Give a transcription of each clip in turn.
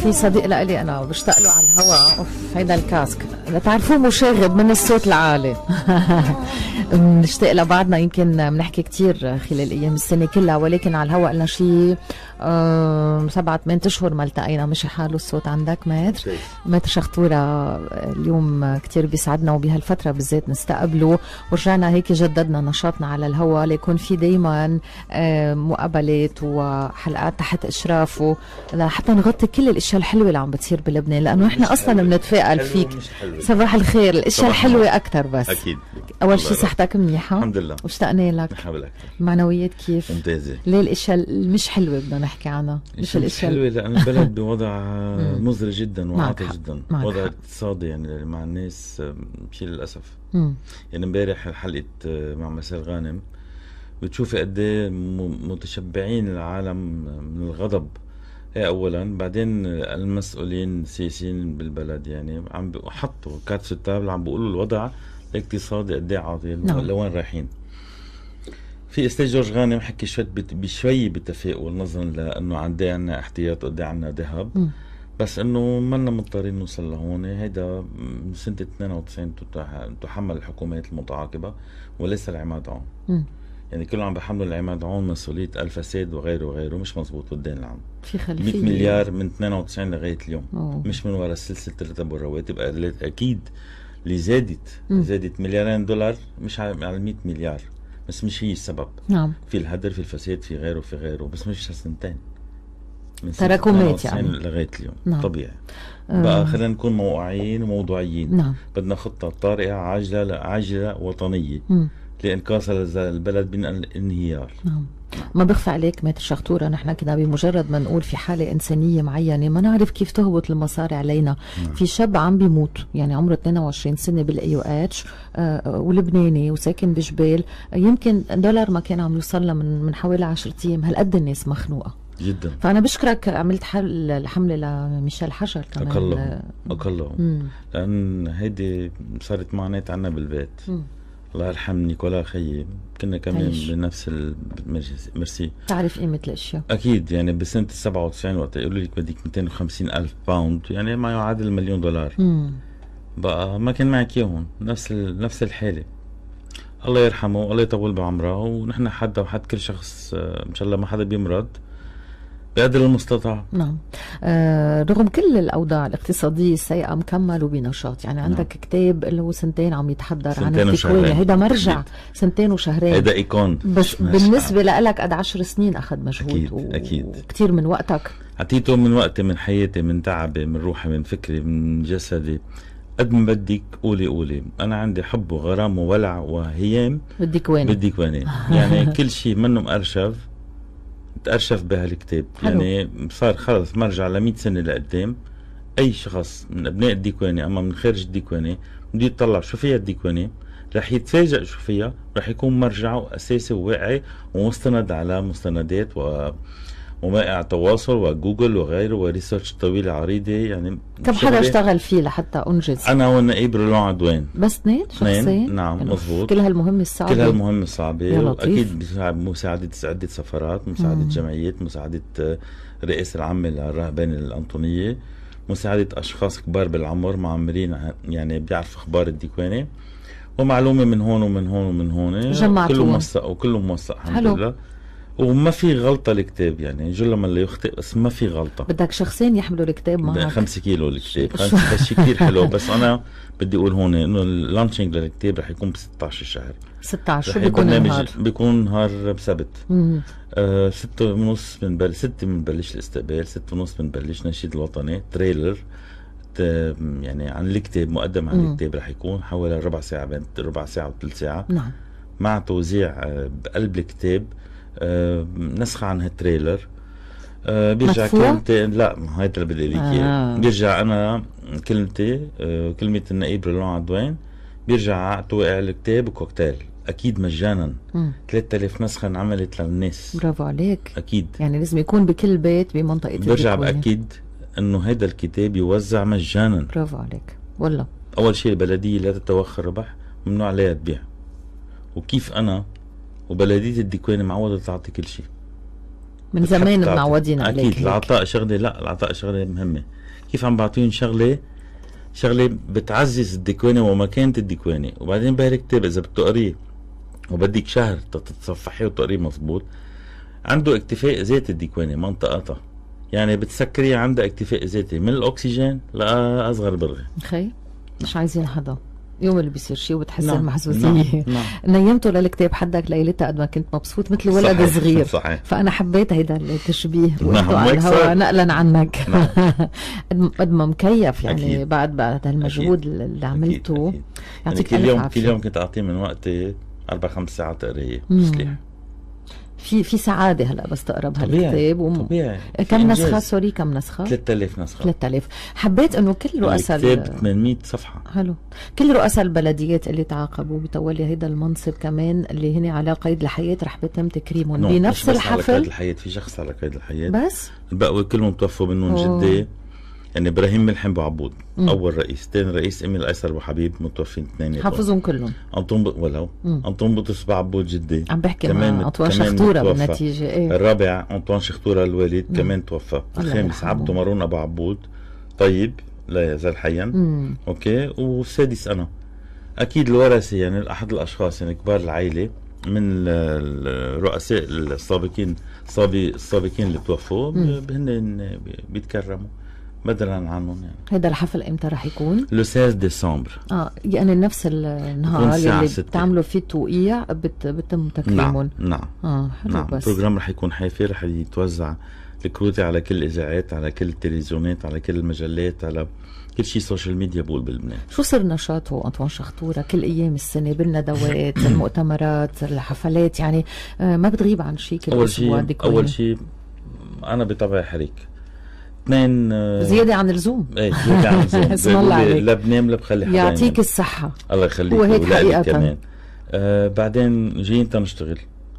في صديق لإلي أنا بشتاق له على الهواء، أوف هيدا الكاسك لتعرفوه مشاغب من الصوت العالي. بنشتاق لبعضنا، يمكن بنحكي كتير خلال أيام السنة كلها، ولكن على الهواء لنا شي 7-8 أشهر ما التقينا. مشي حاله الصوت عندك ماتر شخطورة؟ اليوم كتير بيسعدنا وبهالفترة بالذات نستقبله، ورجعنا هيك جددنا نشاطنا على الهواء ليكون في دايما مقابلات وحلقات تحت إشرافه لحتى نغطي كل الاشياء الحلوه اللي عم بتصير بلبنان، لانه احنا اصلا بنتفائل فيك. صباح الخير. الاشياء الحلوه اكثر. بس اكيد اول شيء صحتك منيحه؟ الحمد لله واشتقنا لك. المعنويات كيف؟ ممتازه. ليه الاشياء مش حلوه بدنا نحكي عنها؟ مش حلوه لان البلد بوضع مزري جدا وعاطل جدا، وضع اقتصادي يعني مع الناس شيء للاسف. يعني امبارح حلقه مع مساء غانم بتشوفي قد ايه متشبعين العالم من الغضب. اولا، بعدين المسؤولين السياسيين بالبلد يعني عم حطوا كاتس التابل، عم بيقولوا الوضع الاقتصادي قد ايه عاطل، لوين رايحين. في استاذ جورج غانم حكي شوي بتفاؤل نظرا لانه عندنا احتياط قد ايه عندنا ذهب، بس انه منا مضطرين نوصل لهون. هيدا من سنه 92 تحمل الحكومات المتعاقبه وليس العماد عون. يعني كلهم عم بحملوا العماد عون مسؤوليه الفساد وغيره وغيره. مش مزبوط الدين اللي عنده. في خلفيه 100 مليار من 92 لغايه اليوم. مش من وراء سلسله الراتب والرواتب. اكيد اللي زادت $2 مليار مش على 100 مليار، بس مش هي السبب. نعم، في الهدر، في الفساد، في غيره، بس مش سنتين من تراكمات يعني لغايه اليوم. نعم. طبيعي. بقى خلينا نكون موقعين وموضوعيين. نعم. بدنا خطه طارئه عاجله وطنيه لإنقاذ البلد من الانهيار. نعم. ما بخفى عليك ماتر شخطورة، نحن كنا بمجرد ما نقول في حالة إنسانية معينة ما نعرف كيف تهبط المصاري علينا. في شاب عم بيموت يعني عمره 22 سنة بالAUH ولبناني وساكن بجبال، يمكن $1 ما كان عم يوصلنا من حوالي 10 أيام. هالقد الناس مخنوقة جدا. فأنا بشكرك عملت الحملة لميشيل حجر كمان. أقلهم لأن هيدي صارت معاناة عنا بالبيت. الله يرحم نيكولا خيي، كنا كمان بنفس المرسي. تعرف قيمة الاشياء اكيد. يعني بسنة 97 وقت يقولوا لك بدك 250,000 باوند، يعني ما يعادل $1,000,000. بقى ما كان معك اياهم. نفس الحالة. الله يرحمه، الله يطول بعمره، ونحن حد كل شخص ان شاء الله ما حدا بيمرض بقدر المستطاع. نعم. رغم كل الأوضاع الاقتصادية السيئة مكمل وبنشاط. يعني عندك كتاب اللي هو سنتين عم يتحدر عن التكوين، هيدا مرجع 2 وشهرين، هيدا ايكون. بس بالنسبة لك قد 10 سنين أخذ مجهود. أكيد. وكتير من وقتك عطيته، من وقتي، من حياتي، من تعبي، من روحي، من فكري، من جسدي. قد ما بدك قولي. أنا عندي حب وغرام وولع وهيام. بدك ويني يعني كل شيء منه مقرشف تأرشف بهالكتاب. يعني صار خلص مرجع ل100 سنة لقدام. أي شخص من أبناء الديكواني أما من خارج الديكواني بده يطلع شو فيها الديكواني، رح يتفاجأ شو فيها، رح يكون مرجعه أساسي وواقعي ومستند على مستندات ومواقع تواصل وجوجل وغيره وريسيرش طويلة عريضة. يعني كم حدا اشتغل فيه لحتى أنجز؟ أنا والنقيب رولان عدوان. بس 2 شخصين؟ نعم يعني مظبوط. كل هالمهمة الصعبة وأكيد مساعدة عدة سفارات، مساعدة جمعيات، مساعدة رئيس العامة للرهبان الأنطونية، مساعدة أشخاص كبار بالعمر معمرين يعني بيعرفوا أخبار الديكواني، ومعلومة من هون ومن هون ومن هون، كله موثق الحمد لله. وما في غلطة الكتاب، يعني جل من لا يخطئ، بس ما في غلطة. بدك شخصين يحملوا الكتاب معك. 5 كيلو الكتاب. هالشي كتير حلو. بس أنا بدي أقول هون إنه اللانشينج للكتاب رح يكون ب16 الشهر. 16 شو بيكون النهار؟ بيكون نهار بسبت. 6:30 بنبلش 6 بنبلش الاستقبال، 6:30 بنبلش نشيد الوطني، تريلر يعني عن الكتاب، مقدم عن الكتاب. رح يكون حوالي ربع ساعة، بين ربع ساعة وثلث ساعة. نعم. مع توزيع بقلب الكتاب نسخة عن هالتريلر. بيرجع كلمتي. لا، هيدا اللي بدي اياه. بيرجع انا كلمتي، كلمة النقيب رولان عدوان، بيرجع توقع الكتاب وكوكتيل. اكيد مجانا. 3000 نسخة انعملت للناس. برافو عليك. اكيد. يعني لازم يكون بكل بيت بمنطقة الديكواني. برجع باكد انه هيدا الكتاب يوزع مجانا. برافو عليك والله. اول شيء البلدية لا تتوخى ربح، ممنوع عليها تبيع. وكيف انا وبلدية الديكواني معودة تعطي كل شيء، من زمان معودين عليك. اكيد العطاء شغله، لا العطاء شغله مهمه. كيف عم بعطيهم شغله بتعزز الديكوانه ومكانه الديكوانه، وبعدين بهالكتاب كتاب اذا بتقريه وبدك شهر تتصفحيه وتقريه مضبوط، عنده اكتفاء ذاتي الديكوانه منطقتها، يعني بتسكريه عندها اكتفاء ذاتي من الاكسجين لاصغر برغي. خي مش عايزين حدا يوم اللي بيصير شيء وبتحس المحزوزيه. نعم. نيمته للكتاب حدك ليلتها قد ما كنت مبسوط مثل ولد صغير. صحيح. فانا حبيت هيدا التشبيه نعم. على الهواء نقلا عنك. نعم. قد ما مكيف يعني. أكيد. بعد هالمجهود اللي عملته. أكيد. يعطيك يعني الف عافيه. كل يوم كنت اعطيه من وقتي 4-5 ساعات قرايه تسليح. في سعاده هلا بس تقرا بهالكتاب. طبيعي. كم نسخه؟ سوري كم نسخه؟ 3000 نسخه. 3000. حبيت انه كل رؤساء الكتاب 800 صفحه. حلو. كل رؤساء البلديات اللي تعاقبوا بتولي هيدا المنصب كمان اللي هن على قيد الحياه رح بيتم تكريمهم بنفس الحفل. على قيد الحياه، في شخص على قيد الحياه بس البقوة كلهم توفوا منهم جدي. يعني ابراهيم ملحم ابو عبود اول رئيس، ثاني رئيس اميل ايسر ابو حبيب متوفين اثنين. حافظهم كلهم. انطون بطرس ابو عبود جدي عم بحكي مع انطوان شخطوره بالنتيجه. ايه. الرابع انطوان شخطوره الوالد كمان توفى. الخامس عبده مارون ابو عبود طيب لا يزال حيا. اوكي. والسادس انا. اكيد الورثه يعني احد الاشخاص يعني كبار العائله من الرؤساء السابقين اللي توفوا هن بيتكرموا بدلا عنهم. يعني هذا الحفل امتى رح يكون؟ لو 16 ديسمبر. يعني نفس النهار اللي بتعملوا فيه التوقيع بتم تكريمهم. نعم. حلو. نعم. بس البروجرام رح يكون حافل، رح يتوزع الكروتي على كل الاذاعات، على كل التلفزيونات، على كل المجلات، على كل شيء سوشيال ميديا بقول بلبنان. شو صار نشاطه انطوان شخطوره كل ايام السنه بالندوات المؤتمرات الحفلات؟ يعني ما بتغيب عن شيء كل اسبوع؟ اول شيء انا بطبعي حريك. اثنين زياده عن اللزوم. ايه زياده عن اللزوم. اسم الله عليك. لا بنام لا بخلي حدا يعطيك الصحه. الله يخليك. وهيك حقيقه كمان. بعدين جايين تنشتغل.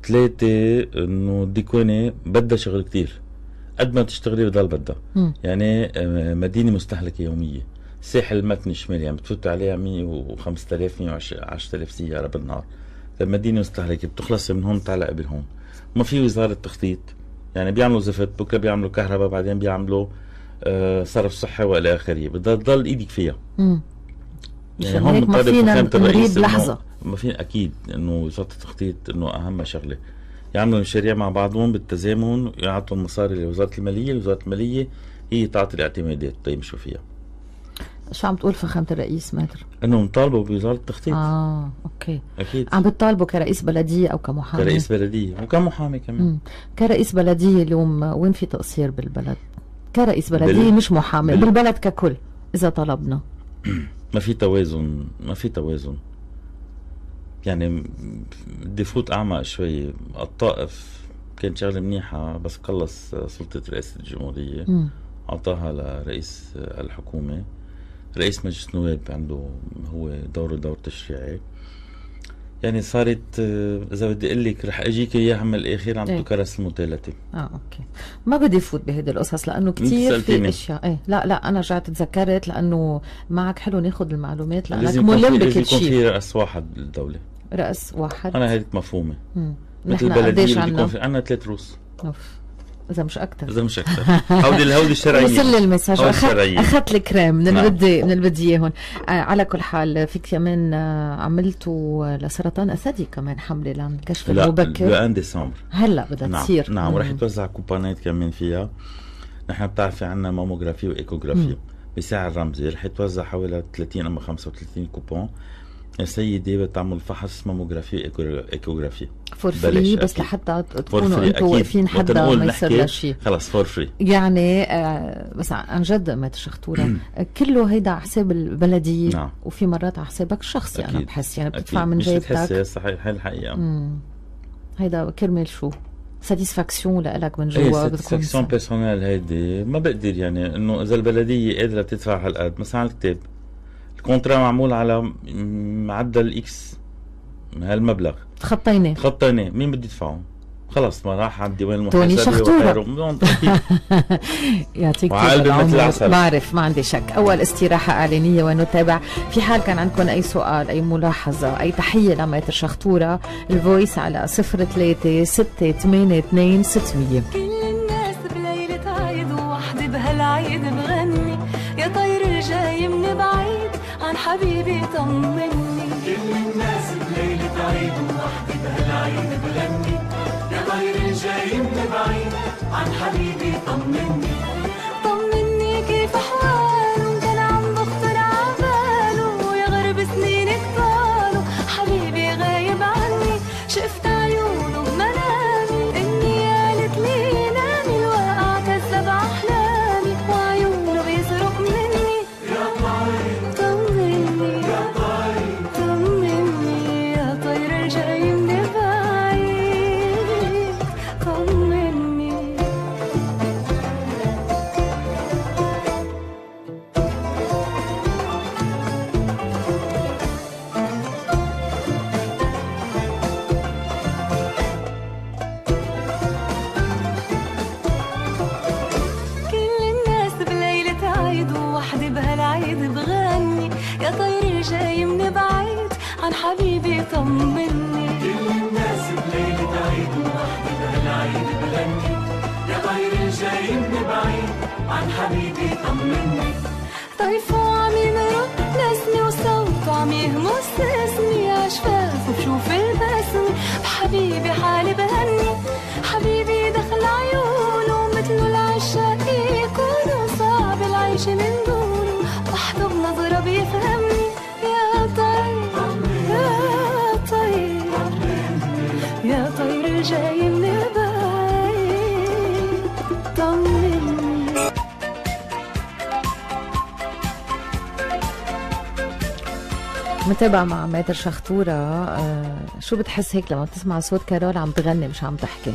3 انه الديكوانه بدها شغل كتير. قد ما تشتغلي بضل بدها. يعني مدينه مستهلكه يوميه. الساحل المتني الشمالي يعني بتفوت عليها 105,000 110,000 سياره بالنهار. المدينه مستهلكه بتخلصي من هون تعلق بهون. ما في وزاره تخطيط. يعني بيعملوا زفت، بكره بيعملوا كهرباء، بعدين بيعملوا صرف صحي والى اخره. بتضل ايدك فيها. يعني هون ما فينا نريد لحظه. ما في اكيد انه وزاره التخطيط انه اهم شغله. يعملوا مشاريع مع بعضهم بالتزامن، يعطوا المصاري لوزاره الماليه، وزاره الماليه هي تعطي الاعتمادات يمشوا فيها. شو عم تقول فخامة الرئيس ماتر؟ انهم طالبوا بوزارة التخطيط. اوكي. اكيد. عم بتطالبوا كرئيس بلدية او كمحامي؟ كرئيس بلدية وكمحامي كمان. كرئيس بلدية اليوم وين في تقصير بالبلد؟ كرئيس بلدية مش محامي بالبلد ككل اذا طلبنا. ما في توازن. يعني بدي فوت اعمق شوي. الطائف كانت شغلة منيحة بس قلص سلطة رئاسة الجمهورية. اعطاها لرئيس الحكومة. رئيس مجلس النواب عنده هو دور تشريعي. يعني صارت اذا بدي اقول لك رح اجيك اياها من الاخير عم تكرس المثالثه. اوكي. ما بدي فوت بهيدي القصص لانه كثير في اشياء. لا انا رجعت تذكرت لانه معك حلو ناخذ المعلومات لانك ملم بكل شيء. لازم يكون في راس واحد بالدوله. راس واحد. انا هيك مفهومه. مثل البلديه بيكون في عندنا 3 رؤوس. إذا مش أكتر. هودي الشرعيين. وصل لي المساج. أخذت الكريم من اللي بدي إياه هون. على كل حال في كمان عملتوا لسرطان أثدي كمان حملة للكشف المبكر. لا 1 ديسمبر. هلا بدها تصير. نعم. ورح يتوزع كوبونات كمان فيها. نحن بتعرفي عنا ماموغرافي وإيكوغرافي بسعر رمزي. رح يتوزع حوالي 30 أما 35 كوبون. السيدة بتعمل فحص ماموغرافي ايكوغرافي فور فري بس لحتى تكونوا انتم واقفين حدا ما يصير له شيء. خلص فور فري. يعني بس عن جد مات شخطورة كله هيدا على حساب البلدية. نعم. وفي مرات على حسابك الشخصي. انا بحس يعني بتدفع من جيبتك. مش بتحسي صحيح. هي الحقيقة. هيدا كرمال شو؟ ساتيسفاكسيون لك من جوا. ساتيسفاكسيون بيرسونيل. هيدي ما بقدر يعني انه اذا البلدية قادرة تدفع هالقد. مثلا على الكتاب الكونترا معمول على معدل اكس هالمبلغ. خطيناه مين بده يدفعه؟ خلص ما راح على الديوان المحاسبي وغيره. يعطيك العافية. بعرف ما عندي شك. اول استراحة اعلانية ونتابع. في حال كان عندكم اي سؤال اي ملاحظة اي تحية لماتر شخطورة الفويس على 03 682 600. بالعيد بغني يا طير جاي من بعيد عن حبيبي طمني. كل الناس بليلة عيد ووحدي بهالعيد بغني يا طير جاي من بعيد عن حبيبي طمني. طمني كيف أحواله كان عم بخطر عباله يا غرب سنينك طالوا حبيبي غايب عني. شفت عيونه بمنامي إني قالت لي نامي الواقع كذب أحلامي وعيونه بيسرق مني. يا طير طمني يا طير طمني يا طير جاي من بعيد طمني. بهالعيد بغني يا طير جاي من بعيد عن حبيبي طمني. كل الناس بليلة عيد ووحدي بهالعيد بغني يا طير جاي من بعيد عن حبيبي طمني. طيفه عم يمرق نسمي وصوته عم يهمس اسمي عشفافه بشوف البسمة بحبيبي حالي بهني. حبيبي دخل عيونه مثله العشاق يكونوا صعب العيش من دونه وحده بنظرة بيفهمني. يا طير يا طير يا طير جاي من بعيد طمني. متابعة مع ماتر شخطورة. شو بتحس هيك لما بتسمع صوت كارول عم تغني مش عم تحكي؟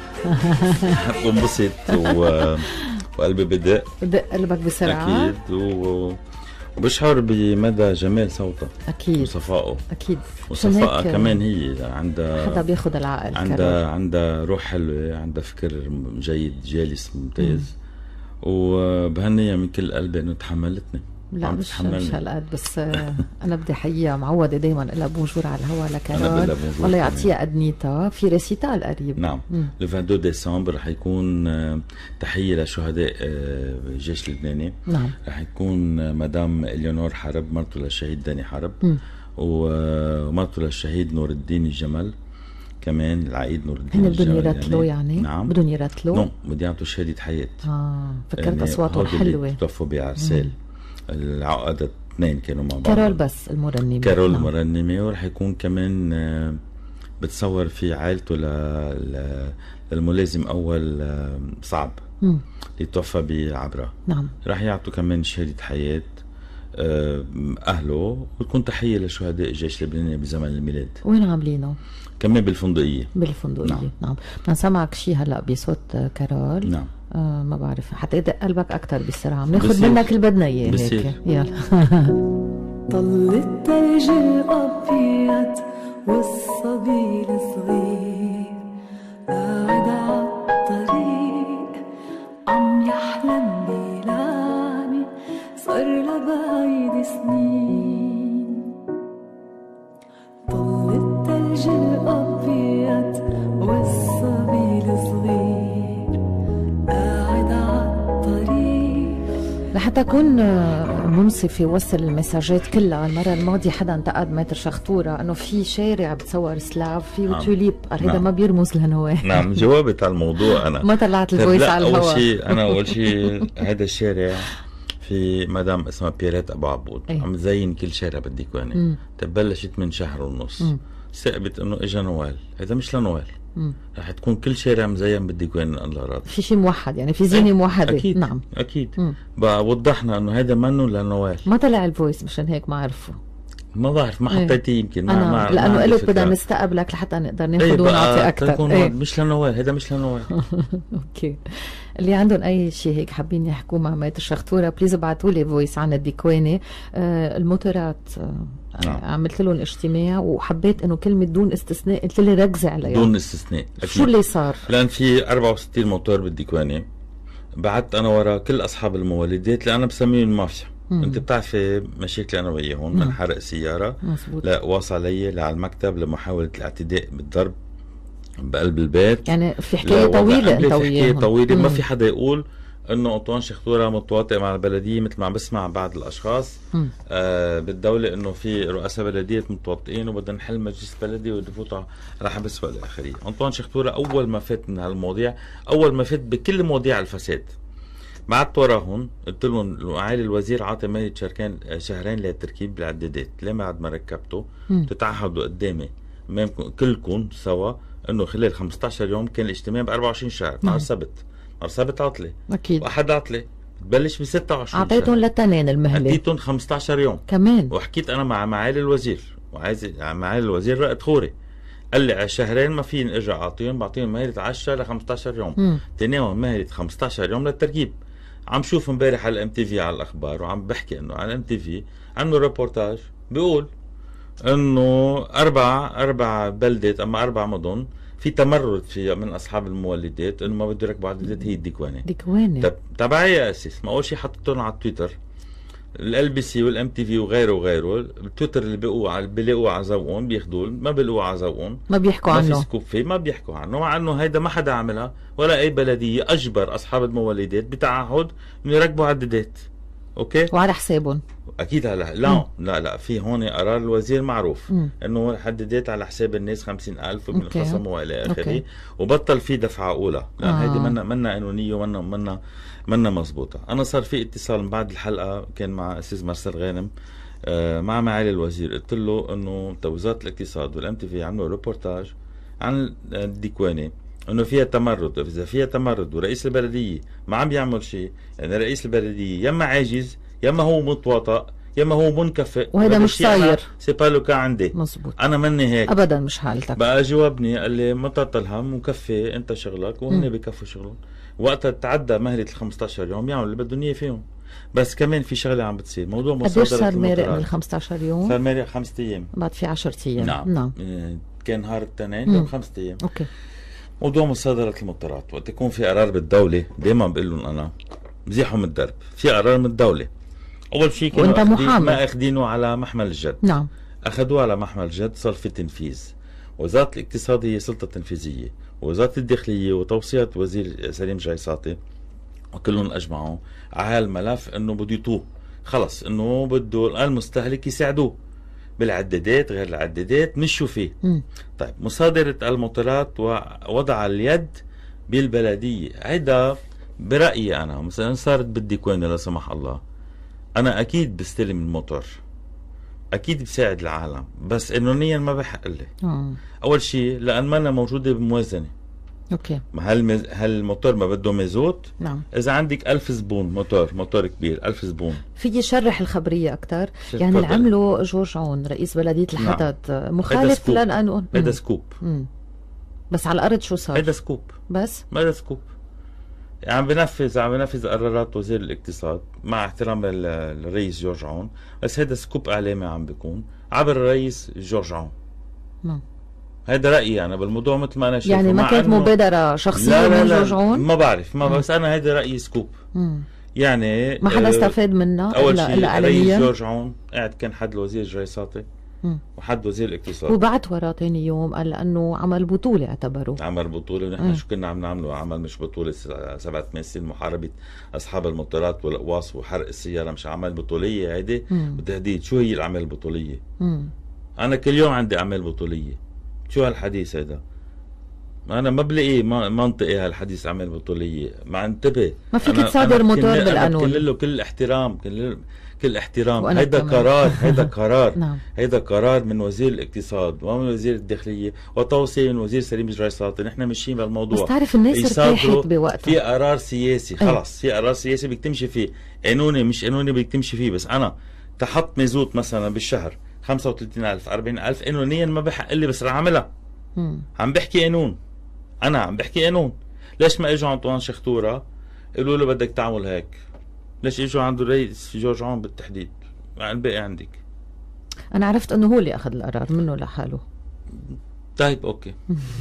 بنبسط وقلبي بدق قلبك بسرعة أكيد وبشعر بمدى جمال صوتها أكيد وصفائه أكيد. وصفائها كمان هي عندها حدا بياخد العقل. عندها روح حلوة، عندها فكر جيد جالس ممتاز. وبهنيها من كل قلبي انه تحملتني. لا مش هالقد بس انا بدي حقيقة معودة دايما لها بونجور على الهوا لكارول. الله يعطيها قدنيتها في ريسيتال قريب. نعم لو 22 ديسمبر رح يكون تحية لشهداء الجيش اللبناني. نعم رح يكون مدام إليونور حرب مرته للشهيد داني حرب ومرته للشهيد نور الدين الجمل كمان العقيد نور الدين. هن بدهم يرتلوا يعني؟ نعم بدهم يرتلوا؟ نو بدي يعطوا شهادة حياة. فكرت يعني أصواتهم حلوة. توفوا بعرسال العقدة اثنين كانوا مع بعض. كارول بس المرنمة. كارول المرنمة. ورح يكون كمان بتصور في عائلته للملازم أول صعب اللي توفى بعبرة. نعم رح يعطوا كمان شهادة حياة أهله وتكون تحية لشهداء الجيش اللبناني بزمن الميلاد. وين عاملينه؟ كمان بالفندقية. بالفندقية نعم. بدنا نسمعك شي هلا بصوت كارول. نم. ما بعرف حتى يدق قلبك أكتر بالسرعة. بناخد منك اللي بدنا إياه هيك. يلا. طل الثلج الأبيض والصبي الصغير قاعد عالطريق عم يحلم بيلامي صار لبعيد سنين. طل الثلج الأبيض والصبي الصغير قاعد عالطريق. لحتى أكون منصفة وصل المساجات كلها. المرة الماضية حدا انتقد ماتر شخطورة انه في شارع بتصور سلاف فيه توليب. قال هذا ما بيرمز لنواه. نعم جاوبت على الموضوع انا. ما طلعت الفويس على الهواء. اول شيء هذا الشارع في مدام اسمها بيريت ابو عبود عم تزين كل شارع بالديكواني. بلشت من شهر ونص ثقبت انه اجى نوال. هذا مش لنوال. رح تكون كل شارع مزين بالديكوان الانلارات. في شيء موحد يعني في زينه موحده. اكيد نعم اكيد. بقى وضحنا انه هذا منه لنوال. ما طلع الفويس مشان هيك ما عرفوا. ما بعرف ما حطيتيه يمكن ما لانه قلت بدنا نستقبلك لحتى نقدر ناخذ ونعطي اكثر. مش لنوال. هذا مش لنوال. اوكي. اللي عندهم اي شيء هيك حابين يحكوا مع ماتر شخطورة بليز ابعتوا لي فويس عن الديكواني. الموتورات عملت لهم اجتماع وحبيت انه كلمه دون استثناء قلت لي ركزي عليها. دون استثناء. شو اللي صار؟ لان في 64 موتور بالديكواني. بعت انا ورا كل اصحاب الموالدات اللي انا بسميهم المافيا. انت بتعرفي مشاكل انا وياهم من حرق سياره لا واصل لي على المكتب لمحاوله الاعتداء بالضرب بقلب البيت. يعني في حكايه طويله انت وياهم. حكايه طويله ما في حدا يقول انه انطوان شختوره متواطئ مع البلديه، مثل ما عم بسمع بعض الاشخاص بالدوله انه في رؤساء بلديه متواطئين وبدنا نحل مجلس بلدي ونفوت على حبس والى اخره. انطوان شختوره اول ما فات من هالمواضيع، اول ما فات بكل مواضيع الفساد، بعت وراهم قلت لهم معالي الوزير عاطي مهله شهرين للتركيب بالعدادات، ليه بعد ما ركبته تتعهدوا قدامي امامكم كلكم سوا انه خلال 15 يوم كان الاجتماع ب 24 شهر، نهار سبت، نهار سبت عطله اكيد، واحد عطله بتبلش ب 26 اعطيتهم للتنين المهله، اديتهم 15 يوم كمان. وحكيت انا مع معالي الوزير، وعايز معالي الوزير رأت خوري، قال لي على شهرين ما فيني ارجع اعطيهم، بعطيهم مهله 10 ل 15 يوم، تناهم مهله 15 يوم للتركيب. عم شوف امبارح على الام تي في على الاخبار، وعم بحكي انه على الام تي في عملوا ريبورتاج بيقول انه اربع بلدات اما 4 مدن في تمرد فيها من اصحاب المولدات انه ما بده يركبوا عدادات، هي الديكوانه تبع اي اساس. ما اول شيء حطيتهم على التويتر، ال بي سي والام تي في وغيره التويتر اللي بيلاقوه على ذوقهم بياخذوه، ما بيلاقوه على ذوقهم ما بيحكوا عنه، ما في سكوب فيه، ما بيحكوا عنه، مع انه هيدا ما حدا عملها ولا اي بلديه اجبر اصحاب المولدات بتعهد انه يركبوا عدادات. اوكي، وعلى حسابهم اكيد. هلا لا في هون قرار الوزير معروف انه العدادات على حساب الناس 50,000 ومن الخصم والى اخره، وبطل في دفعه اولى، لان هيدي منا قانونيه ومنا مزبوطه. انا صار في اتصال من بعد الحلقه كان مع استاذ مرسل غانم مع معالي الوزير، قلت له انه وزاره الاقتصاد والام تي في عملوا ريبورتاج عن الديكوانه انه فيها تمرد، اذا فيها تمرد ورئيس البلديه ما عم بيعمل شيء، يعني رئيس البلديه يا اما عاجز يا اما هو متواطئ يا اما هو منكفئ، وهذا مش صاير. سي با لو كا عندي مزبوط، انا مني هيك ابدا، مش حالتك. بقى جاوبني قال لي ما تعطل هم وكفي انت شغلك، وهن بكفوا شغلهم، وقتها تعدى مهله ال 15 يوم يعملوا اللي بدهم اياه فيهم. بس كمان في شغله عم بتصير، موضوع مصادره. قديش صار مارق من 15 يوم؟ صار مارق 5 ايام، بعد في 10 ايام. نعم كان نهار الاثنين يوم 5 ايام. اوكي. موضوع مصادرة المطارات، وقت يكون في قرار بالدولة دايما بقول لهم انا بزيحوا من الدرب، في قرار من الدولة. اول شيء كانوا ما اخذينه على محمل الجد، نعم اخذوه على محمل الجد، صار في تنفيذ. وزارة الاقتصاد هي سلطة تنفيذية، ووزارة الداخلية وتوصيات وزير سليم جايصاتي وكلهم اجمعوا على هالملف انه بده يطوه، خلص انه بده المستهلك يساعدوه بالعدادات غير العدادات مشوا فيه. طيب مصادرة المطارات ووضع اليد بالبلدية، هيدا برأيي أنا مثلا صارت بالديكوانة لا سمح الله، أنا أكيد بستلم الموتور، أكيد بساعد العالم، بس قانونيا ما بحق لي. أول شيء لأن ما أنا موجودة بموازنة. اوكي. هالموتور ما بده مازوت. نعم. اذا عندك 1000 زبون موتور كبير 1000 زبون. فيي شرح الخبريه اكثر؟ يعني اللي عمله جورج عون رئيس بلديه الحدد مخالف للقانون. هذا سكوب. بس على الارض شو صار؟ هذا سكوب بس؟ هذا سكوب. عم بنفذ قرارات وزير الاقتصاد مع احترام الرئيس جورج عون، بس هذا سكوب اعلامي عم بيكون عبر الرئيس جورج عون. نعم. هذا رأيي أنا بالموضوع مثل ما أنا شايفه، يعني ما كانت مبادرة شخصية من جورج عون؟ ما بعرف، بس أنا هذا رأيي سكوب. يعني ما حدا استفاد منها أول شيء الرئيس جورج عون قاعد كان حد الوزير جايصاتي وحد وزير الاقتصاد، وبعت وراه ثاني يوم قال لأنه عمل بطولة، اعتبره عمل بطولة، ونحن شو كنا عم نعمله؟ عمل مش بطولة 7 سنين محاربة أصحاب المطارات والأقواس وحرق السيارة، مش عمل بطولية هيدي وتهديد. شو هي الأعمال البطولية؟ أنا كل يوم عندي أعمال بطولية. شو هالحديث هذا؟ انا ما بلاقي منطقي هالحديث اعمال بطوليه، ما انتبه، ما فيك تصادر موتور بالقانون. كل له كل احترام، كل احترام. هيدا قرار هيدا قرار نعم. هيدا قرار من وزير الاقتصاد ومن وزير الداخليه وتوصيه من وزير سليم جايصاتي. نحن ماشيين بالموضوع، بس تعرف الناس ارتاحت بوقتها. في قرار سياسي خلص، في قرار سياسي بدك تمشي فيه، قانوني مش قانوني بدك تمشي فيه. بس انا تحط مازوت مثلا بالشهر 35,000 40,000 قانونيا ما بحق لي، بس رح اعملها. عم بحكي قانون، انا عم بحكي قانون. ليش ما اجوا انطوان شختوره قالوا له بدك تعمل هيك؟ ليش اجوا عنده الرئيس جورج عون بالتحديد؟ يعني الباقي عندك. انا عرفت انه هو اللي اخذ القرار منه لحاله. طيب اوكي.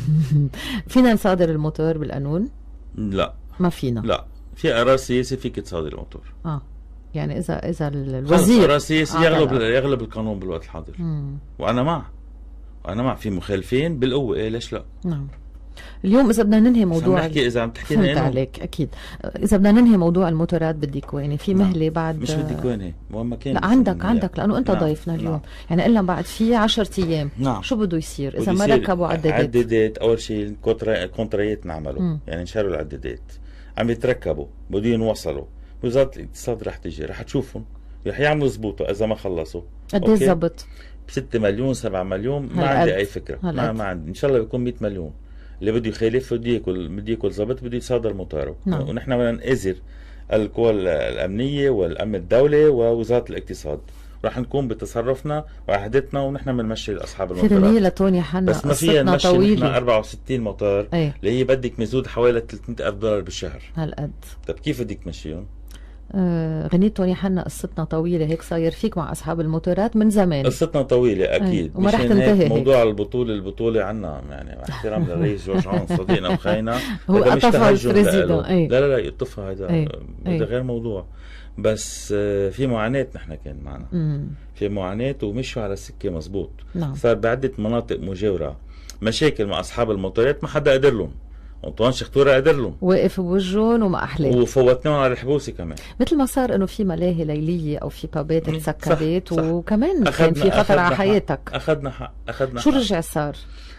فينا نصادر الموتور بالقانون؟ لا ما فينا. لا، في قرار سياسي فيك تصادر الموتور. يعني اذا الوزير قرار سياسي يغلب القانون بالوقت الحاضر. وانا مع في مخالفين بالقوه، ايه ليش لا؟ نعم. اليوم اذا بدنا ننهي موضوع اذا عم تحكينا فهمت عليك اكيد. اذا بدنا ننهي موضوع الموتورات بدي كواني في مهله بعد. مش بدي كواني وما كان. لا عندك لانه انت ضيفنا اليوم. يعني قلنا بعد في 10 ايام شو بده يصير اذا ما ركبوا عدادات؟ اول شيء الكونتريات نعملوا يعني نشروا العدادات عم يتركبوا بده ينوصلوا. وزارة الاقتصاد رح تيجي رح تشوفهم رح يعملوا زبوطه اذا ما خلصوا. قد ايه زبط؟ 6 مليون 7 مليون ما عندي اي فكره. ما عندي. ان شاء الله بيكون 100 مليون. اللي بده يخالف بده ياكل زبط بده يصادر موتاره. ونحن بدنا نأزر القوى الامنيه والامن الدولي ووزاره الاقتصاد. رح نكون بتصرفنا وعهدتنا ونحن بنمشي لاصحاب الموتورات. فرنيه لتوني حنا بس ما فينا نمشي نحن 64 موتور اللي هي بدك مزود حوالي $300,000 بالشهر. هالقد. طيب كيف بدك تمشيهم؟ غنية توني حنا قصتنا طويلة هيك صاير فيك مع أصحاب الموتورات من زمان. قصتنا طويلة أكيد. وما رح تنتهي. موضوع البطولة عنا يعني مع احترام للرئيس جورج عون صديقنا وخينا. هو قطفها البريزيدون. لا يقطفها هذا غير موضوع. بس في معاناة نحن كان معنا. في معاناة ومشوا على السكة مزبوط. صار بعدة مناطق مجاورة مشاكل مع أصحاب الموتورات ما حدا قدر لهم. أنطوان شختورة قدر لهم وقف بوجهن وما أحلاه وفوتناهم على الحبوسي كمان. مثل ما صار إنه في ملاهي ليلية أو في بابات تسكرت وكمان كان في خطر على حياتك. أخذنا حق شو رجع صار؟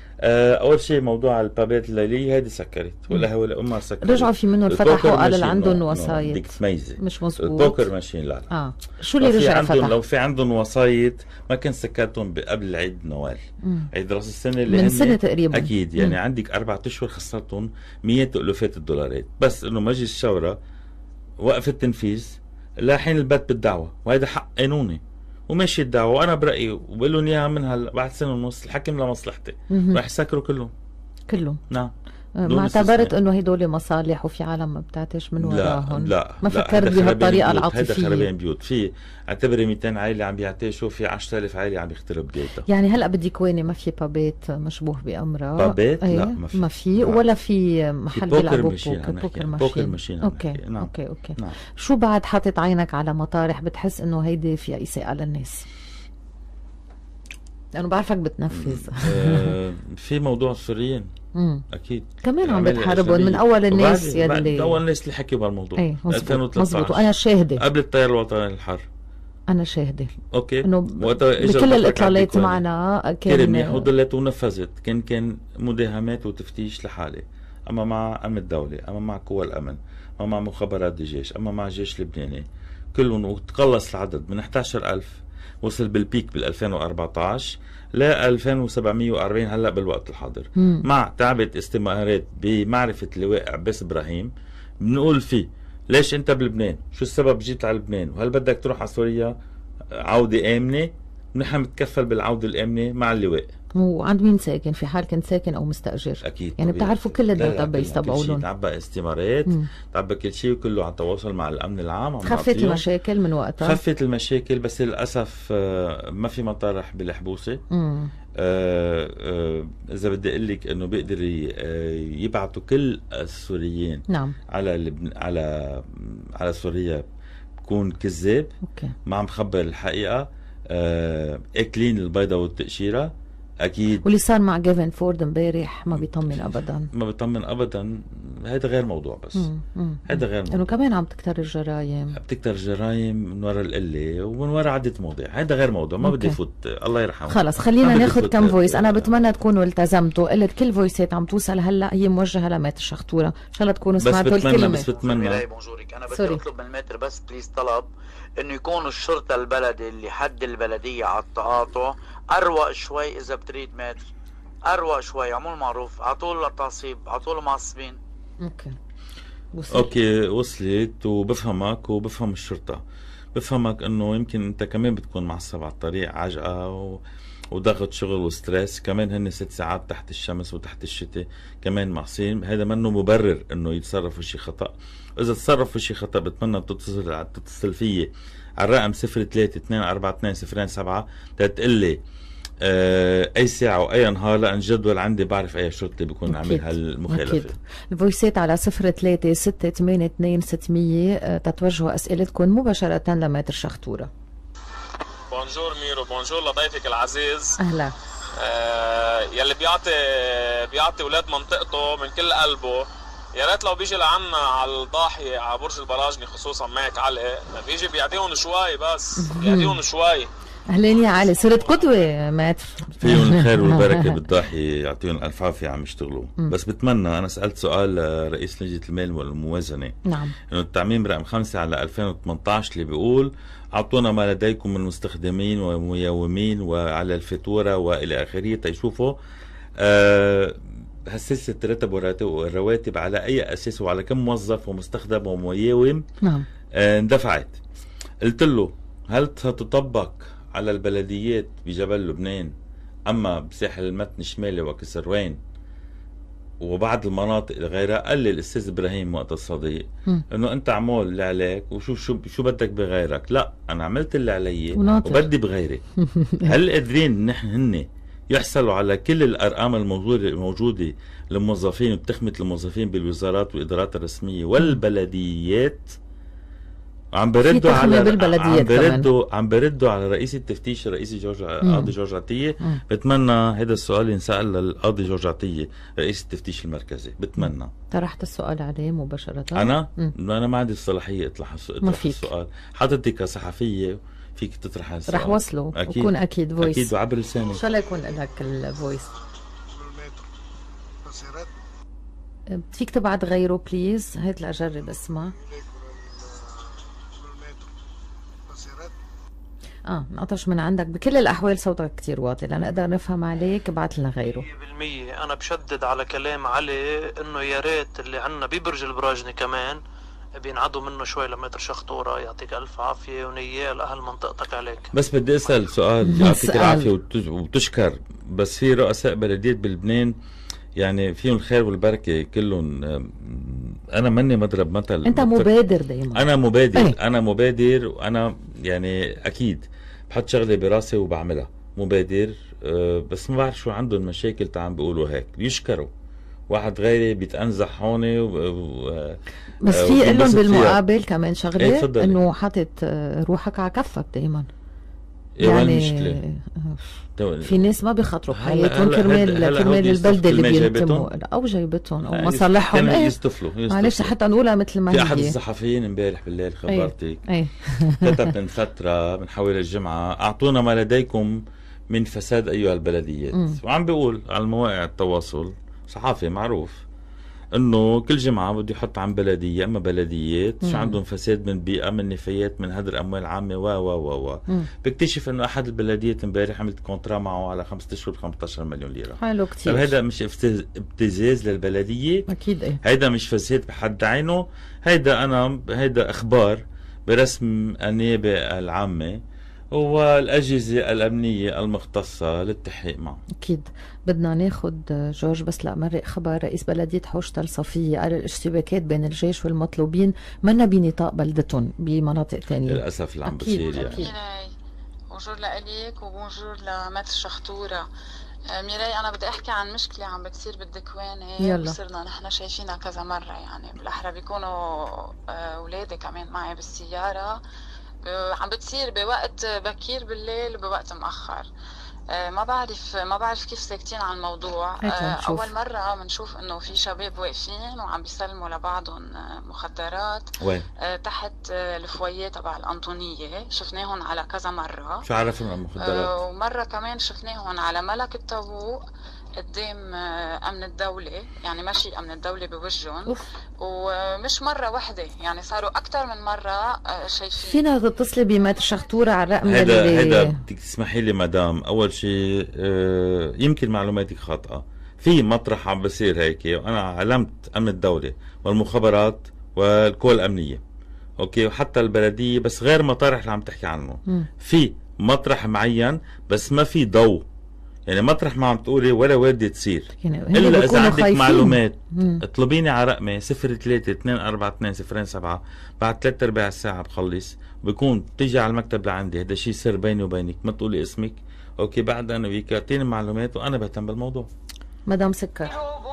أول شيء موضوع البابات الليلية هذه سكرت والقهوة الأمها سكرت. رجعوا في منهم فتحوا قال اللي عندهم وسايط. بدك تميزي مش مزبوط. البوكر ماشين لا شو اللي رجع فتح؟ لو في عندهم وسايط ما كان سكرتهم قبل عيد نوال. عيد راس السنة اللي من سنة تقريبا أكيد يعني عندك 4 أشهر خسرتهم مئات ألوفات الدولارات. بس إنه مجلس الشورى وقف التنفيذ لاحين البت بالدعوة وهذا حق قانوني وماشي الدعوة. وأنا برأيي وبقول لهم إياها من هلا بعد سنة ونص الحكم لمصلحتي راح يسكروا كلهم. نعم. ما اعتبرت انه هدول مصالح وفي عالم ما بتعتش من وراهم. لا ما فكرت بهالطريقه العاطفيه. هذا خربان بيوت. في اعتبري 200 عائله عم بيعتاشوا في 10,000 عائله عم يخترب بيتها. يعني هلا بدي كواني ما في بابات مشبوه بامرها. بابات لا ما في ولا في محل بيلعبوا بوكر ماشين. اوكي نعم. شو بعد حاطط عينك على مطارح بتحس انه هيدي فيها اساءه للناس؟ لانه بعرفك بتنفذ. في موضوع السوريين اكيد كمان عم بتحاربهم من اول الناس يلي اول الناس اللي حكوا بهالموضوع. مزبوط وانا شاهده قبل التيار الوطني الحر. انا شاهده اوكي انه بكل الاطلالات معنا كان منيح وضلت ونفذت. كان مداهمات وتفتيش لحالي اما مع امن الدوله اما مع قوى الامن اما مع مخابرات الجيش اما مع الجيش اللبناني كلهم. وتقلص العدد من 11,000 وصل بالبيك بال 2014 ل 2740 هلا بالوقت الحاضر. مع تعبئة استمارات بمعرفة اللواء عباس ابراهيم بنقول فيه ليش انت بلبنان؟ شو السبب جيت على لبنان؟ وهل بدك تروح على سوريا عودة آمنة؟ ونحن بنتكفل بالعودة الآمنة مع اللواء. وعند مين ساكن؟ في حال كنت ساكن او مستاجر؟ اكيد يعني بتعرفوا كل الداتا بيس تبعولهم. تعبى استمارات تعبى كل شيء وكله على تواصل مع الامن العام. خفت المشاكل من وقتها؟ خفت المشاكل بس للاسف ما في مطارح بالحبوسه. اذا بدي اقول لك انه بيقدر يبعثوا كل السوريين نعم على سوريا بكون كذاب. ما عم خبر الحقيقه. اكلين البيضه والتقشيره اكيد. واللي صار مع جيفن فورد امبارح ما بيطمن ابدا. هذا غير موضوع. بس هذا غير موضوع انه كمان عم تكتر الجرايم من وراء القله ومن وراء عده مواضيع. هذا غير موضوع ما بدي فوت الله يرحمه. خلص خلينا ناخذ كم فويس. انا بتمنى تكونوا التزمتوا. قلت كل فويسات عم توصل هلا هي موجهه لماتر شختوره. ان شاء الله تكونوا سمعتوا الكلمه. بس بتمنى بونجورك. انا بدي اطلب من الماتر بس بليز طلب انه يكون الشرطه البلدي اللي حد البلديه على التقاطع اروق شوي. اذا بتريد ماتر اروق شوي عمول معروف عطول التعصيب عطول معصبين. اوكي وصلت وبفهمك وبفهم الشرطه. بفهمك انه يمكن انت كمان بتكون معصب على الطريق عجقه وضغط شغل وستريس كمان. هن 6 ساعات تحت الشمس وتحت الشتاء كمان معصين. هذا منه مبرر انه يتصرفوا شيء خطأ. اذا تصرفوا شيء خطأ بتمنى تتصل فيي على الرقم 03-242-0207 تقلي اي ساعه واي نهار لان جدول عندي بعرف اي شرطه بيكون عامل هالمخالفه. الفويسات على 03-682-600 تتوجهوا اسئلتكم مباشره لماتر شختوره. بونجور ميرو. بونجور لضيفك العزيز. اهلا. يلي بيعطي اولاد منطقته من كل قلبه. يا ريت لو بيجي لعنا على الضاحيه على برج البراجني خصوصا معك علي، بيجي بيعطيهم شوي بس، بيعطيهم شوي. اهلين يا علي، صرت قدوة ماتر. فيهم الخير والبركة بالضاحية، يعطيهم ألف عافية عم يشتغلوا. بس بتمنى، أنا سألت سؤال رئيس لجنة المال والموازنة، نعم، إنه التعميم رقم 5 على 2018 اللي بيقول أعطونا ما لديكم من مستخدمين وميومين وعلى الفاتورة وإلى آخره تيشوفوا هالسلسلة الراتب والرواتب على أي أساس وعلى كم موظف ومستخدم ومياوم نعم اندفعت. قلت له هل ستطبق على البلديات بجبل لبنان أما بساحل المتن الشمالي وكسروان وبعض المناطق الغيرها؟ قال لي الأستاذ إبراهيم وقت الصديق إنه أنت عمول اللي عليك وشوف شو بدك بغيرك. لا، أنا عملت اللي علي وبدي بغيري. هل قادرين نحن هن يحصلوا على كل الأرقام الموجودة للموظفين وتخمة الموظفين بالوزارات والإدارات الرسمية والبلديات؟ عم بردوا على رئيس التفتيش الرئيسي قاضي جورج عطية. بتمنى هذا السؤال ينسأل للقاضي جورج عطية رئيس التفتيش المركزي. بتمنى طرحت السؤال عليه مباشرة. أنا ما عندي الصلاحية أطرح السؤال. حضرتك كصحفية فيك تطرح السؤال، رح وصله ويكون أكيد فويس، أكيد وعبر لسانك. إن شاء الله يكون لك الفويس. فيك تبعت غيره بليز، هات لأجرب اسمع. نقطش من عندك. بكل الأحوال صوتك كتير واطي لنقدر نفهم عليك، ابعت لنا غيره. 100% أنا بشدد على كلام علي إنه يا ريت اللي عنا ببرج البراجني كمان بينعدوا منه شوي لمتر شخطورة. يعطيك ألف عافية ونية لأهل منطقتك عليك. بس بدي أسأل سؤال. يعطيك العافية وتشكر. بس في رؤساء بلديات بلبنان يعني فيهم الخير والبركة كلهم. أنا مني مضرب مثل. أنت مبادر دايما. أنا مبادر وأنا يعني أكيد بحط شغلة براسي وبعملها مبادر. بس ما بعرف شو عندهم مشاكل عم بيقولوا هيك. يشكروا. واحد غيري بيتأنزح هون بس في لهم بالمقابل كمان شغلة إيه إنه حاطط روحك على كفك دايما. يعني في ناس ما بيخاطروا بحياتهم كرمال البلدة اللي بينتموا أو جايبتهم أو مصالحهم. معلش حتى نقولها مثل ما هي. في أحد الصحفيين امبارح بالليل خبرتك كتب من فترة من حوالي الجمعة أعطونا ما لديكم من فساد أيها البلديات. وعم بيقول على مواقع التواصل، صحافي معروف، انه كل جمعه بده يحط عن بلديه اما بلديات شو عندهم فساد من بيئه من نفايات من هدر اموال عامه و بكتشف انه احد البلديات امبارح عملت كونترا معه على 5 اشهر 15 مليون ليره. حلو كثير. طيب هذا مش ابتزاز للبلديه؟ اكيد ايه. هيدا مش فساد بحد عينه. هيدا اخبار برسم النيابه العامه والأجهزة الأمنية المختصة للتحقيق معه. أكيد. بدنا ناخد جورج بس لأمرق خبر رئيس بلدية حوشة الصفية قال الاشتباكات بين الجيش والمطلوبين منا بنطاق بلدتهم بمناطق تانية. للأسف اللي عم بصير يعني. بونجور لإليك وبونجور لمتر شخطورة. ميراي أنا بدي أحكي عن مشكلة عم بتصير بالدكوانة وصرنا نحن شايفينها كذا مرة. يعني بالأحرى بيكونوا أولادي كمان معي بالسيارة، عم بتصير بوقت بكير بالليل وبوقت مأخر. ما بعرف كيف ساكتين عن الموضوع. اول مره بنشوف انه في شباب واقفين وعم بيسلموا لبعضهم مخدرات وين؟ تحت الفويه تبع الأنطونية. شفناهم على كذا مره. شو عرفنا المخدرات؟ ومره كمان شفناهم على ملك الطابوق قدام امن الدوله، يعني ماشي امن الدوله بوجهن. ومش مره واحده، يعني صاروا اكثر من مره شايفين. فينا تتصلي بمتر شخطوره على الرقم هيدا بدك تسمحي لي مدام. اول شيء يمكن معلوماتك خاطئه. في مطرح عم بصير هيك وانا علمت امن الدوله والمخابرات والقوى الامنيه اوكي وحتى البلديه، بس غير مطارح اللي عم تحكي عنه. في مطرح معين بس ما في ضوء، يعني مطرح ما عم تقولي ولا وردة تصير يعني إلا إذا عندك معلومات. اطلبيني على رقمي 03-242-0207. بعد 3/4 ساعة بخلص بكون بتيجي على المكتب لعندي. هذا شيء سر بيني وبينك، ما تقولي اسمك اوكي. بعد انا وياك اعطيني معلومات وانا بهتم بالموضوع. مدام سكر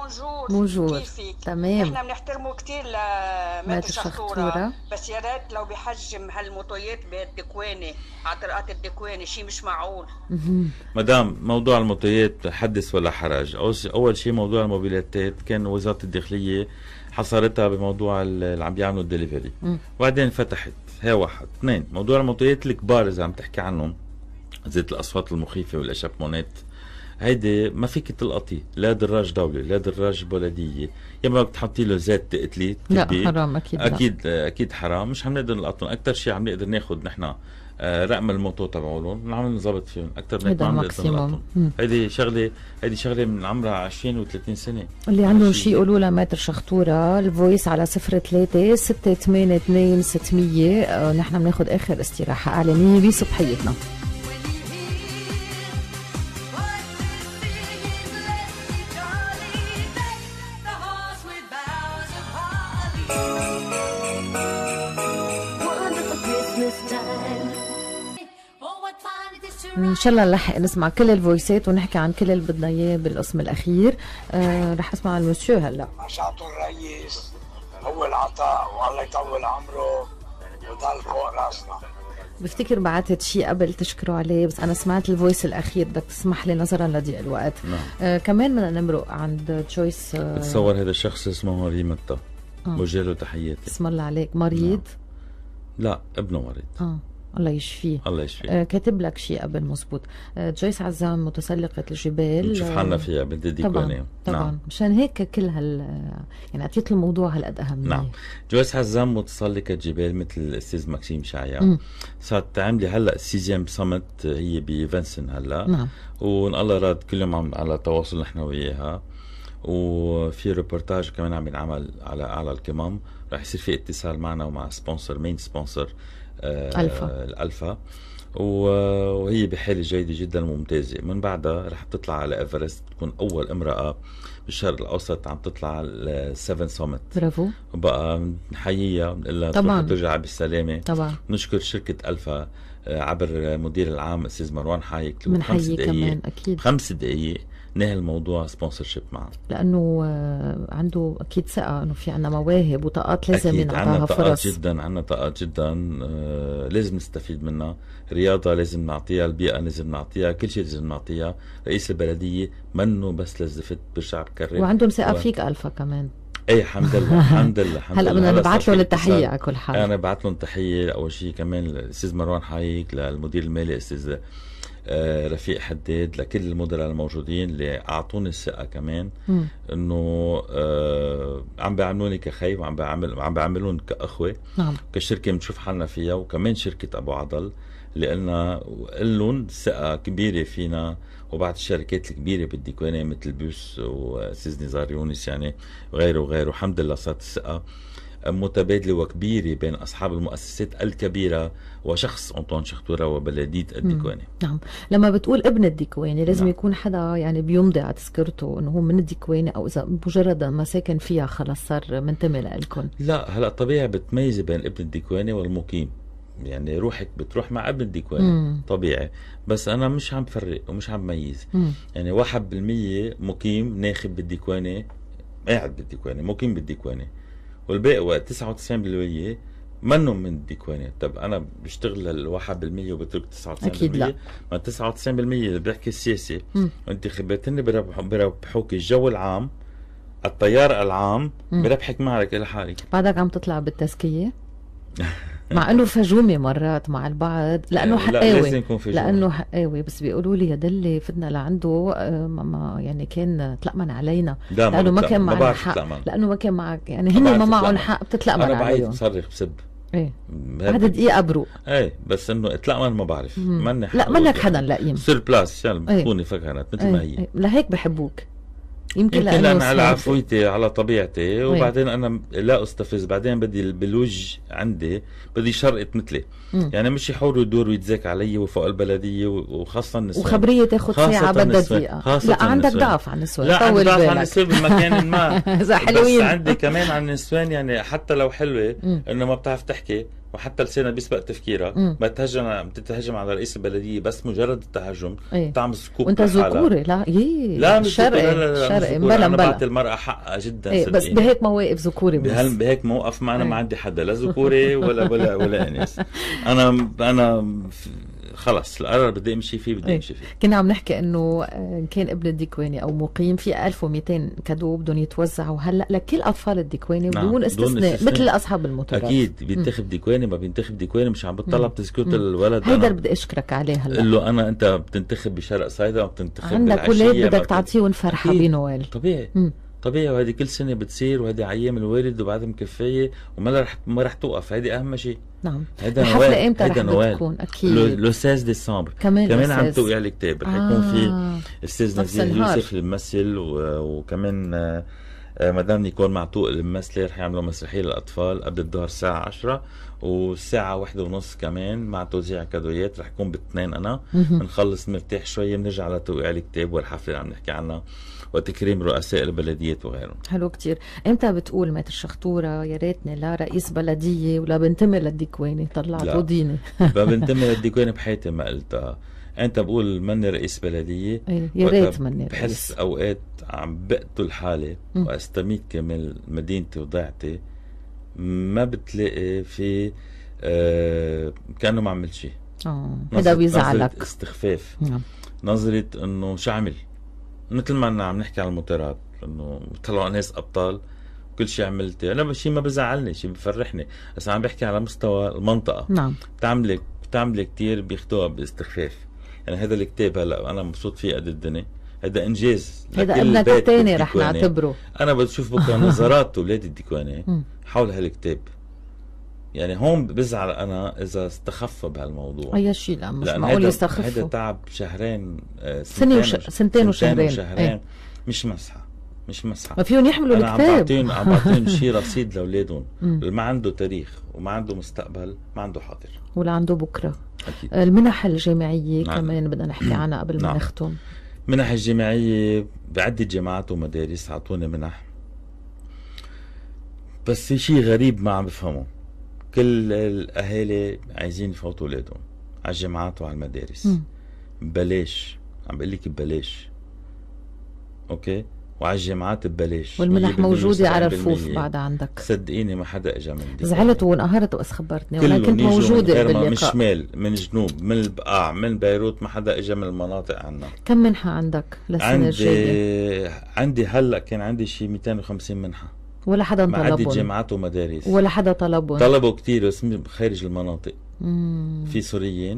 بونجور. كيفك؟ تمام. احنا بنحترمه كثير لماتر شخطورة، بس يا ريت لو بحجم هالموتويات بالدكوانه على طرقات الدكوانه، شيء مش معقول. مدام موضوع الموتويات حدث ولا حرج. اول شيء موضوع الموبيليتات كان وزاره الداخليه حصرتها بموضوع اللي عم بيعملوا الدليفري، وبعدين فتحت. هي واحد. اثنين، موضوع الموتويات الكبار اذا عم تحكي عنهم زيت الاصوات المخيفه والاشابمونات، هيدي ما فيك تلقطيه، لا دراج دولي لا دراج بلديه، يا اما بتحطي له زيت تقتلي. لا حرام اكيد. اكيد حرام، مش عم نقدر نلقطهم. اكثر شيء عم نقدر ناخذ نحن رقم الموتو تبعولهم نعمل نظبط فيهم، اكثر من ما عم نقدر نلقطهم. هيدي شغله من عمرها 20 و30 سنه. اللي عندهم شيء يقولوا لها ماتر شخطوره، الفويس على 03 682 600. نحن بناخذ اخر استراحه اعلانيه بصبحيتنا. ان شاء الله نلحق نسمع كل الفويسات ونحكي عن كل اللي بدنا اياه بالقسم الاخير. رح اسمع المسيو هلا. نشاطه الرئيس هو العطاء، والله يطول عمره ويضل فوق راسنا. بفتكر بعتت شيء قبل تشكروا عليه، بس انا سمعت الفويس الاخير، بدك تسمح لي نظرا لضيق الوقت. كمان بدنا نمرق عند جويس. بتصور هذا الشخص اسمه ريمتا، بوجه له تحياتي. اسم الله عليك. مريض؟ لا ابنه مريض. الله يشفيه. الله يشفيه. كاتب لك شيء قبل مزبوط. جويس عزام متسلقة الجبال، نشوف حالنا فيها بدي ديكواني. طبعا نعم. مشان هيك كل يعني اعطيت الموضوع هالقد اهميه. نعم. جويس عزام متسلقة جبال مثل الاستاذ ماكسيم شعيا. صارت عامله هلا السيزيام سمت هي بفنسن هلا. نعم. وان الله راد كل يوم على تواصل نحن وياها، وفي ريبورتاج كمان عم ينعمل على اعلى القمم. راح يصير في اتصال معنا ومع سبونسر، مين سبونسر الألفا، وهي بحالة جيدة جدا وممتازة. من بعدها رح تطلع على ايفرست، تكون أول امرأة بالشرق الأوسط عم تطلع على 7 سومت. برافو. وبقى نحييها بنقول لها تروح ترجع بالسلامة. طبعا. نشكر شركة ألفا عبر مدير العام أستاذ مروان حايك. بنحيي كمان أكيد 5 دقايق نهي الموضوع سبونسرشيب معه، لانه عنده اكيد ثقه انه في عنا مواهب وطاقات لازم ينعطاها فرص. عندنا طاقات جدا لازم نستفيد منها. رياضه لازم نعطيها، البيئه لازم نعطيها، كل شيء لازم نعطيها. رئيس البلديه منه بس للزفت، برجع بكرر. وعندهم ثقه فيك ألفا كمان. ايه الحمد لله. الحمد لله. هلا بدنا نبعث له التحيه على كل حال. انا بعث لهم تحيه اول شيء كمان للاستاذ مروان حايك، للمدير المالي استاذ رفيق حداد، لكل المدراء الموجودين اللي اعطوني الثقه كمان انه عم بيعاملوني كخي وعم بيعاملون كاخوه. نعم. كشركه بنشوف حالنا فيها، وكمان شركه ابو عضل اللي قلنا لهم ثقه كبيره فينا، وبعد الشركات الكبيره بالديكوانيه مثل بوس واستاذ نزار يونس يعني وغيره وغيره. الحمد لله صارت الثقه متبادله وكبيره بين اصحاب المؤسسات الكبيره وشخص أنطون شخطورة وبلديه الديكواني. نعم. لما بتقول ابن الديكواني لازم يكون حدا يعني بيمضي على تذكرته انه هو من الديكواني، او اذا مجرد ما ساكن فيها خلص صار منتمي لكم؟ لا هلا طبيعي بتميزي بين ابن الديكواني والمقيم، يعني روحك بتروح مع ابن الديكواني طبيعي، بس انا مش عم فرق ومش عم ميز. يعني 1% مقيم ناخب بالديكواني، قاعد بالديكواني مقيم بالديكواني، والباقي وقت 99% منهم من الديكواني. طب انا بشتغل ال 1% وبترك 99%؟ اكيد لا. ما 99% اللي بيحكي السياسي وانتخابات هن بربحوك الجو العام، التيار العام بربحك معركة لحالك. بعدك عم تطلع بالتزكية مع انه فجومي مرات مع البعض لانه حقاوي، لانه حقاوي، بس بيقولوا لي يا اللي فتنا لعنده ما يعني كان تلقمن علينا لانه ما كان معنا حق، لانه ما كان معك يعني هن ما معهم حق بتتلقمن عليهم. انا بعيد بصرخ بسب ايه بعد دقيقه ابرو. ايه بس انه اتلقمن ما بعرف ماني لا منك حدا لئيم سير بلاس يعني بتكوني فكرت مثل ما هي. لهيك بحبوك يمكن لأنا على عفويتي على طبيعتي، وبعدين أنا لا أستفز، بعدين بدي بالوجه عندي بدي شرقت مثلي. يعني مش يحاولوا يدوروا يتذاك علي وفوق البلدية، وخاصة النسوان وخبرية تاخد ساعة بدها دقيقة. لا عندك ضعف عن النسوان، لا عندك ضعف عن النسوان بمكان ما إذا حلوين بس عندي كمان عن النسوان يعني حتى لو حلوة إنه ما بتعرف تحكي وحتى لسانها بيسبق تفكيرها، ما بتتهجم على رئيس البلديه، بس مجرد التهجم بتعمل سكوب. وانت ذكوري؟ لا مش شرقي انا بعطي المراه حقها جدا. بس بهيك مواقف ذكوري، بهيك موقف ما انا ما عندي حدا لا ذكوري ولا اناث. انا خلص القرار بدي امشي فيه امشي فيه. كنا عم نحكي انه كان ابن الديكواني او مقيم في 1200 كادو بدهم يتوزعوا هلا لكل اطفال الديكواني بدون استثناء مثل اصحاب الموتورات. اكيد بينتخب ديكواني ما بينتخب ديكواني، مش عم بتطلب تذكرة الولد. هيدا بدي اشكرك عليه هلا. قل له انت بتنتخب بشرق صيدا وبتنتخب عندك ولاد بدك تعطيهم فرحه بنوال. طبيعي وهذه كل سنه بتصير، وهذه ايام الوالد وبعدها مكفيه وما رح توقف. هذه اهم شيء. نعم. الحفله امتى رح بتكون؟ اكيد لو 16 ديسمبر كمان عم توقع الكتاب. رح يكون في استاذ نزيه يوسف الممثل وكمان مدام نيكول معتوق الممثله. رح يعملوا مسرحيه للاطفال قبل الظهر الساعه 10 والساعه 1:30 كمان مع توزيع كادويات. رح يكون باثنين انا بنخلص مرتاح شويه بنرجع لتوقيع الكتاب والحفله اللي عم نحكي عنها وتكريم رؤساء البلديات وغيرهم. حلو كتير. امتى بتقول ماتر شخطورة يا ريتني لا رئيس بلديه ولا بنتمي للديكواني؟ طلعت وديني. بنتمي للديكواني بحياتي ما قلتها. انت بقول مني رئيس بلديه يا ريت مني رئيس. بحس اوقات عم بقتل حالي واستميت كمان مدينتي وضيعتي، ما بتلاقي في كانه ما عمل شيء. هذا بيزعلك. استخفاف. نظرة انه شو عمل، مثل ما عم نحكي على الموتورات انه طلعوا ناس ابطال كل شيء عملته. انا شيء ما بزعلني، شيء بفرحني، بس عم بحكي على مستوى المنطقه. نعم. بتعملي كتير بياخذوها باستخفاف. يعني هذا الكتاب هلا انا مبسوط فيه قد الدنيا، هذا انجاز. هذا ابنك الثاني رح نعتبره. انا بشوف بكره نظرات اولاد الديكواني حول هالكتاب. يعني هون بزعل انا اذا استخف بهالموضوع. اي شيء لا مش معقول يستخفوا. هذا تعب شهرين سنتين وشهرين. مش مسحه. ما فيهم يحملوا الكتاب. عم بعطيهم شيء رصيد لاولادهم. اللي ما عنده تاريخ وما عنده مستقبل ما عنده حاضر ولا عنده بكره. أكيد. المنح الجامعيه كمان بدنا نحكي عنها قبل ما نختم. منح الجامعيه بعدة جامعات ومدارس عطوني منح، بس في شيء غريب ما عم بفهمه. كل الاهالي عايزين يفوتوا اولادهم على الجامعات وعلى المدارس ببلاش. عم بقول لك ببلاش، اوكي، وعلى الجامعات ببلاش، والمنح موجوده على الرفوف بعد عندك. صدقيني ما حدا اجى من دي. زعلت وانقهرت بس خبرتني ولا كنت موجوده باللقاء. من شمال، من جنوب، من البقاع، من بيروت، ما حدا اجى من المناطق عنا. كم منحه عندك للسنه الجايه؟ عندي هلا كان عندي شيء 250 منحه. ولا حدا طلبهم؟ عدد جامعات ومدارس. ولا حدا طلبهم؟ طلبوا كتير بس خارج المناطق. في سوريين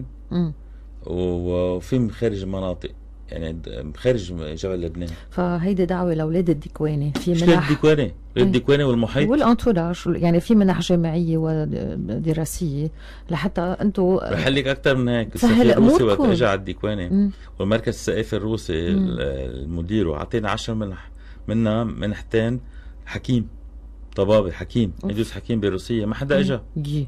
وفي من خارج المناطق، يعني خارج جبل لبنان. فهيدي دعوه لاولاد الديكواني. في منح الديكواني والمحيط والانتوراج، يعني في منح جامعيه ودراسيه لحتى انتم رح لك اكثر من هيك. السفير الروسي وقت اجى على الديكواني والمركز الثقافي الروسي المدير اعطينا 10 منح، منها منحتين حكيم طبابي، حكيم يدوس حكيم بروسيا، ما حدا اجى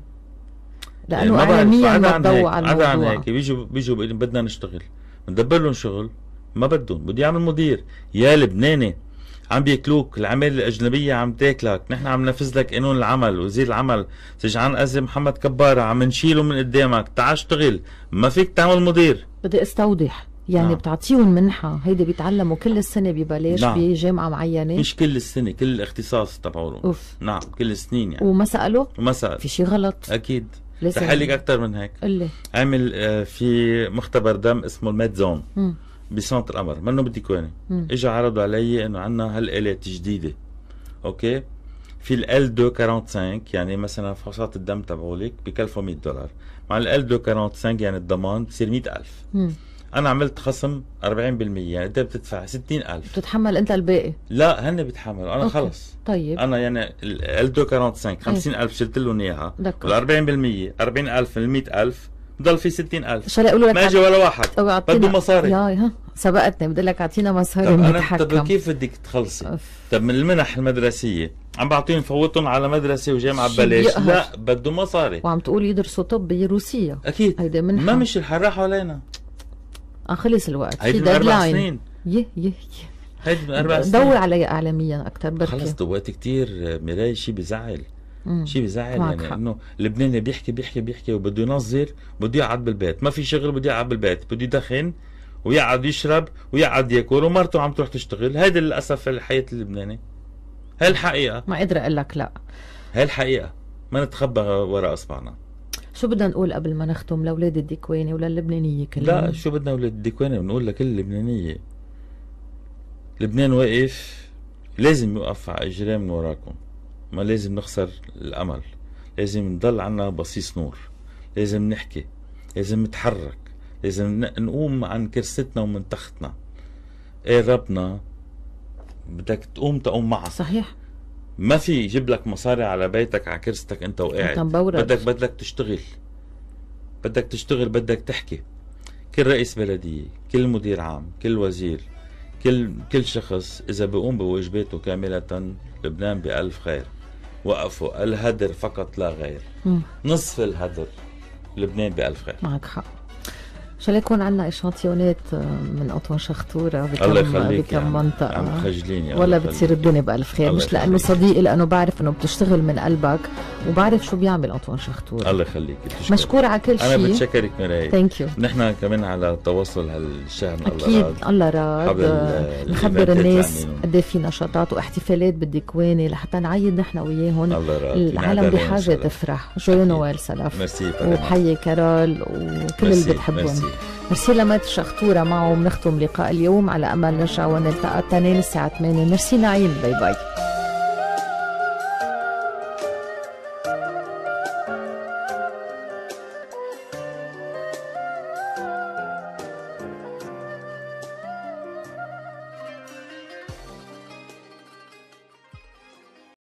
لانه عالميا بتضوى على الموضوع. عن هيك بيجوا بدنا نشتغل، بندبر لهم شغل، ما بدهم. بدي اعمل مدير يا لبناني، عم بياكلوك، العماله الاجنبيه عم تاكلك، نحن عم ننفذ لك قانون العمل وزير العمل سجعان أزي محمد كبارة عم نشيله من قدامك، تعال اشتغل، ما فيك تعمل مدير. بدي استوضح، يعني بتعطيهم منحه هيدي بيتعلموا كل السنه ببلاش بجامعه معينه؟ مش كل السنه، كل الاختصاص تبعهم. نعم كل السنين يعني. وما سالوا؟ وما سال. في شيء غلط؟ اكيد. رح لك اكثر من هيك. قلي. عمل في مختبر دم اسمه الميدزون بسانت القمر، منه بالديكواني. اجوا عرضوا علي انه عندنا هالالات جديده، اوكي، في ال L245، يعني مثلا فحوصات الدم تبعولك بكلفوا $100، مع ال L245 يعني الضمان بصير 100,000. انا عملت خصم 40%، يعني انت بتدفع 60,000 بتتحمل انت الباقي؟ لا هن بيتحملوا، انا خلص. طيب انا يعني ال L245 50,000 شلت لهم اياها، وال 40% 40,000 من 100,000 بضل في 60,000. شو يقولوا لك؟ ما اجى ولا واحد بده مصاري. يا سبقتني، بدي لك اعطينا مصاري نتحكم. طب كيف بدك تخلصي؟ طب من المنح المدرسيه عم بعطيهم فوتهم على مدرسه وجامعه ببلاش، لا بده مصاري. وعم تقول يدرسوا طب بروسيا. اكيد هيدي منحه ما مش الحراحوا علينا. خلص الوقت، في ديدلاين. هيدي من 4 سنين. دور علي اعلاميا اكثر بركي. خلص ضويت كثير مراي، شيء بزعل. شيء بزعل يعني انه اللبناني بيحكي وبده ينظر، بده يقعد بالبيت، ما في شغل بده يقعد بالبيت، بده يدخن ويقعد يشرب ويقعد ياكل ومرته عم تروح تشتغل. هيدا للاسف الحياه اللبناني، هاي الحقيقه، ما قادر اقول لك لا، هاي الحقيقه، ما نتخبى وراء اصبعنا. شو بدنا نقول قبل ما نختم لاولاد الدكواني وللبنانيه كلهم؟ لا شو بدنا اولاد الدكواني، بنقول لكل اللبنانيه لبنان واقف، لازم يوقف على اجريه من وراكم، ما لازم نخسر الامل، لازم نضل عنا بصيص نور، لازم نحكي، لازم نتحرك، لازم نقوم عن كرستنا ومن تختنا. ايه ربنا بدك تقوم معه. صحيح، ما في يجيب لك مصاري على بيتك على كرستك انت وقاعد، بدك تشتغل، بدك تحكي. كل رئيس بلدية، كل مدير عام، كل وزير، كل شخص اذا بيقوم بواجباته كاملة لبنان بألف خير. وقفوا الهدر فقط لا غير، نصف الهدر لبنان بألف خير. معك حق. شو يكون عندنا اشانتيونات من قطوة شخطورة بكم منطقة، عم تخجليني ولا بتصير الدنيا بألف خير. مش لأنه صديقي، لأنه بعرف أنه بتشتغل من قلبك وبعرف شو بيعمل قطوة شخطورة. الله يخليك، مشكورة على كل شيء. أنا بتشكرك مراي. ثانك يو. نحن كمان على تواصل هالشهر، أكيد الله راد نخبر الناس قد ايه في نشاطات واحتفالات بالدكواني لحتى نعيد نحن وياهم. العالم بحاجة تفرح. جويو نويل سلف. ميرسي. وبحيي كارول وكل اللي بتحبهم. ميرسي لمات شخطورة معه. بنختم لقاء اليوم على أمل نرجع ونلتقى تاني الساعة 8. ميرسي نعيم، باي باي.